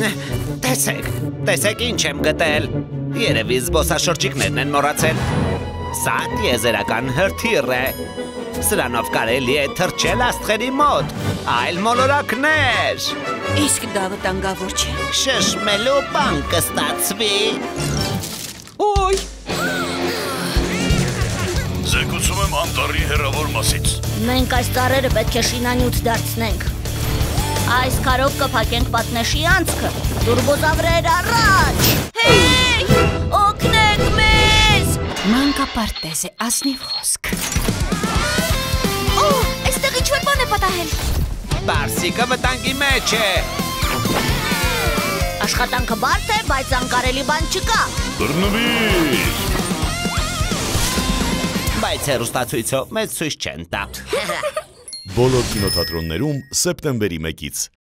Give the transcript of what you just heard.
Տեսեք ինչ եմ գտել։ Երևի զբոսաշրջիկներն են մոռացել։ Սա տիեզերական հրթիռ է։ Սրանով կարելի է թռչել աստղերի մոտ, այլ մոլորակներ։ Իսկ դա վտանգավոր չէ։ Շշմելու բան կստացվի։ Ոյ։ Զեկուցում եմ անտառի հեռավոր մասից։ Մենք այս ծառերը պետք է շինանյութ դարձնենք։ Այս քարով կփակենք պատնեշի անցքը։ Տուրբոզավրեր առաջ։ Հեյ, օգնեք մեզ։ Մանկապարտեզ է ազնիվ խոսք։ Օ, այստեղ ինչ-որ բան է պատահել։ Բարսիկը վտանգի մեջ է։ Աշխատանքը բարդ է, բայց անկարելի բան չկա։ Բռնվիր։ Բայց հեռուստացույցով մեծ ցույց չեն տա։ Բոլոր կինոթատրոններում սեպտեմբերի 1-ից։